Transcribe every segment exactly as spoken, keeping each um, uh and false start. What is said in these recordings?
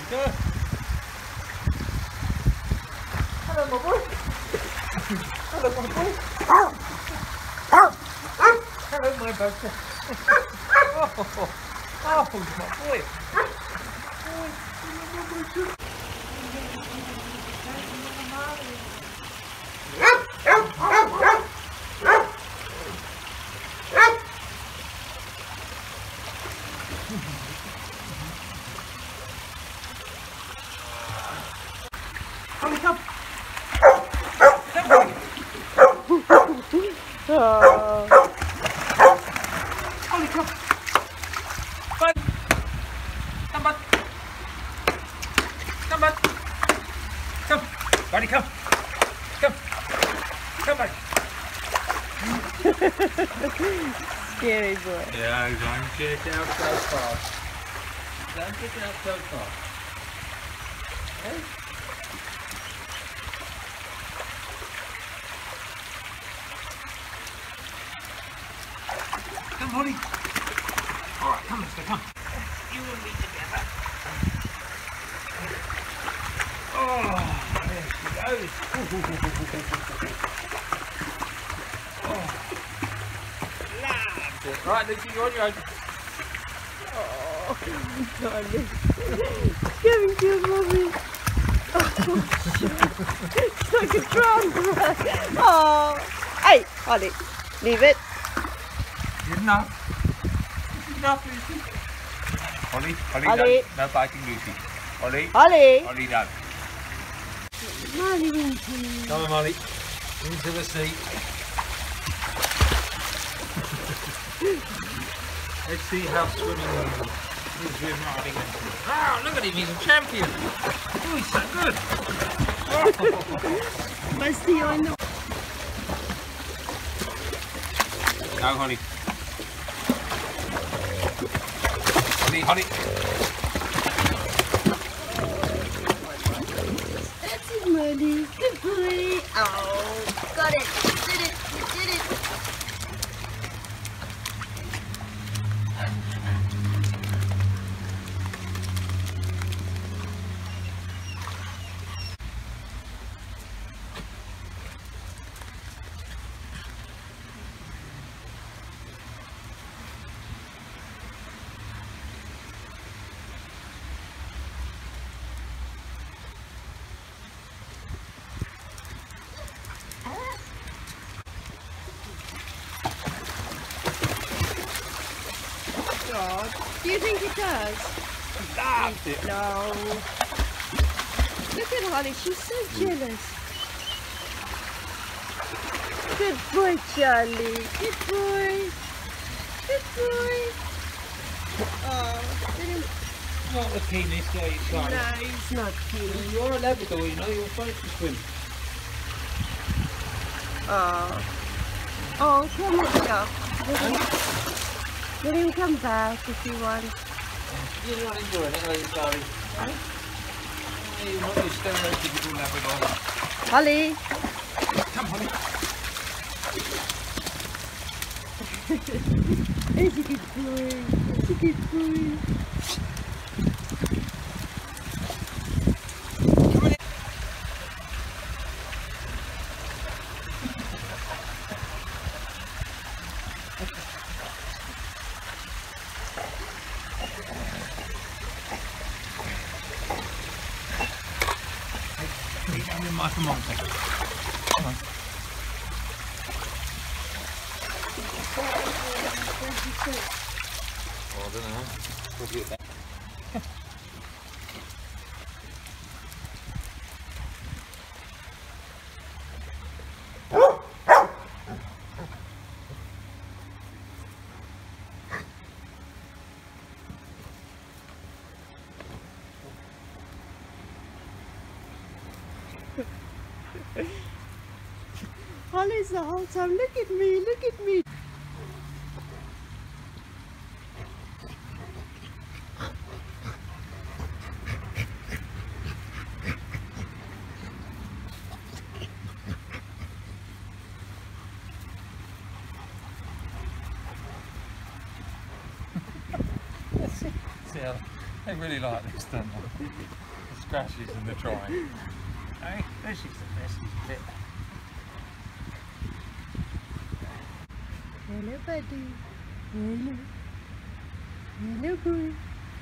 Go. Hello, my boy. Hello, my boy. Hello, my bugger. Oh, oh, my boy. Come, come. Oh. Holly, come. Bud. Come, bud. Come, bud. Come. Buddy, come. Come. Come, buddy. Scary boy. Yeah, don't get out so fast. Don't get out so fast. Okay? Come, Holly. All right, come, mister, come. You and me together. Oh, there she goes. Oh, loved it. Right, Lucy, you're on your own. Oh, darling. Giving to you, mommy. Oh, it's like a drum. Oh, hey, Holly, leave it. Good enough. Good enough, Lucy. Holly, Holly, Holly. don't. No biting, Lucy. Holly. Holly. Holly, don't. Molly, Winky. Come on, Molly. Into the seat. Let's see how swimming is with Marty. Wow, look at him, he's a champion. Oh, he's so good. Oh. Must be on the... Go, Holly. Holly, Holly. That's it, Molly. Good boy. Oh, got it. Did it. You did it. God. Do you think it does? Loved it. No. Look at Holly, she's so jealous. Good boy, Charlie. Good boy. Good boy. Oh, didn't... Not the keenest guy you No, got. he's not cute. You're a Labrador, you know, you're supposed to swim. Oh. Oh, come on, go. Let him, let him come back if he wants. You're not enjoying it, are you, darling? Huh? You're not your stereotypical Labrador. Holly. Come, Holly. It's a good boy. It's a good boy. I'm in my thermometer. Come on. Oh, I don't know. Probably at that. Holly's the whole time. Look at me, look at me. See how they really like this, don't they? scratches in the trying. Hey, this is the best bit. Hello, buddy. Hello. Hello, boy.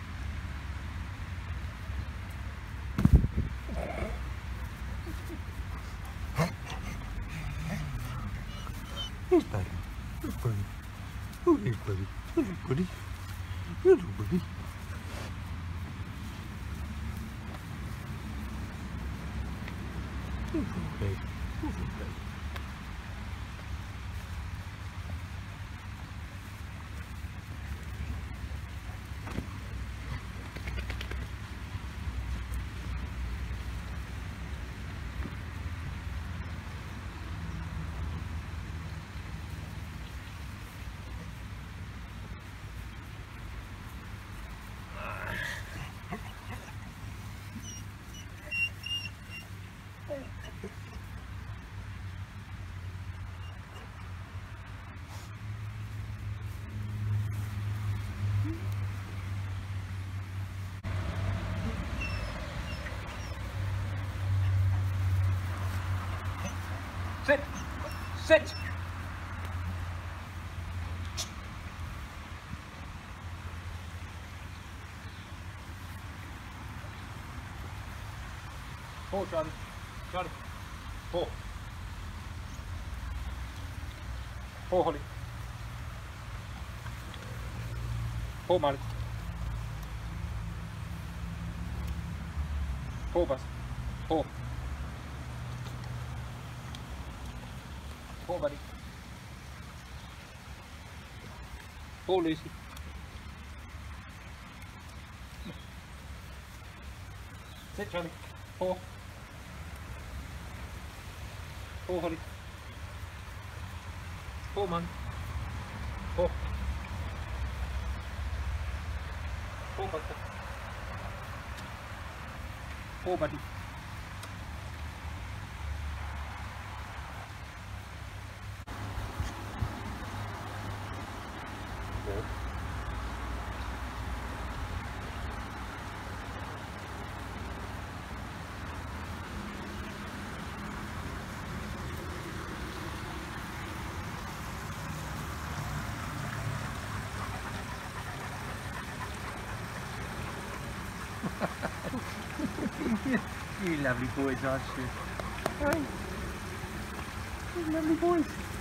Here's buddy. Here's buddy. Oh, here's buddy. Hello, buddy. Hello, buddy. Okay. Okay. Sit! Sit! Pull, Johnny. Johnny. Pull. Pull, Holly. Pull, Molly. Pull, Buzz. Pull. Pull, buddy. Pull, Lucy. Sit, Johnny. Pull. Pull, Holly. Pull, man. Pull. Pull, buddy. Pull, buddy. Pull. You lovely boys, aren't you? Hey, you lovely boys.